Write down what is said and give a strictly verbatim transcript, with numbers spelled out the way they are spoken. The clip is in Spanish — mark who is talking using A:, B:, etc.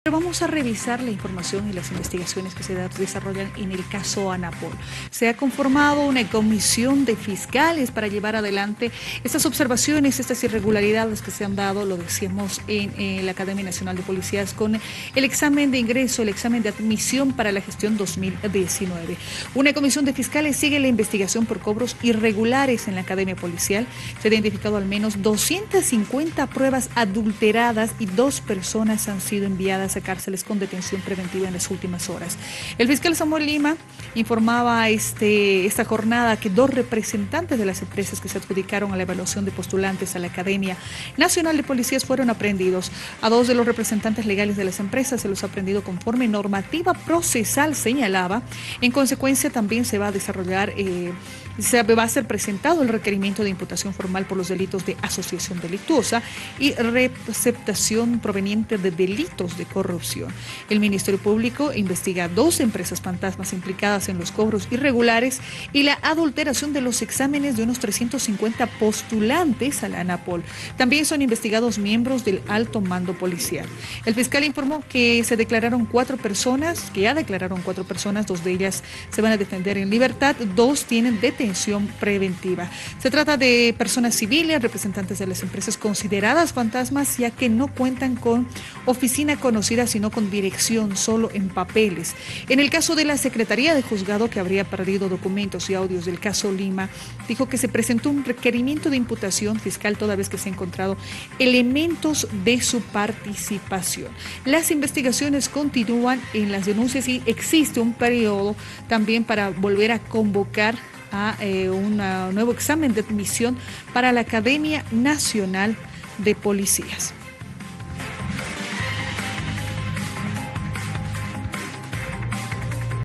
A: Pero vamos a revisar la información y las investigaciones que se desarrollan en el caso Anapol. Se ha conformado una comisión de fiscales para llevar adelante estas observaciones, estas irregularidades que se han dado, lo decíamos en, en la Academia Nacional de Policías, con el examen de ingreso, el examen de admisión para la gestión dos mil diecinueve. Una comisión de fiscales sigue la investigación por cobros irregulares en la Academia Policial. Se ha identificado al menos doscientas cincuenta pruebas adulteradas y dos personas han sido enviadas a cárceles con detención preventiva en las últimas horas. El fiscal Samuel Lima informaba este, esta jornada que dos representantes de las empresas que se adjudicaron a la evaluación de postulantes a la Academia Nacional de Policías fueron aprehendidos. A dos de los representantes legales de las empresas se los ha aprehendido conforme normativa procesal señalaba. En consecuencia, también se va a desarrollar, eh, se va a ser presentado el requerimiento de imputación formal por los delitos de asociación delictuosa y receptación proveniente de delitos de corrupción. El Ministerio Público investiga dos empresas fantasmas implicadas en los cobros irregulares y la adulteración de los exámenes de unos trescientos cincuenta postulantes a la Anapol. También son investigados miembros del alto mando policial. El fiscal informó que se declararon cuatro personas, que ya declararon cuatro personas, dos de ellas se van a defender en libertad, dos tienen detención preventiva. Se trata de personas civiles, representantes de las empresas consideradas fantasmas, ya que no cuentan con oficina conocida, sino con dirección solo en papeles. En el caso de la Secretaría de Juzgado, que habría perdido documentos y audios del caso Lima, dijo que se presentó un requerimiento de imputación fiscal toda vez que se han encontrado elementos de su participación. Las investigaciones continúan en las denuncias y existe un periodo también para volver a convocar a eh, un nuevo examen de admisión para la Academia Nacional de Policías.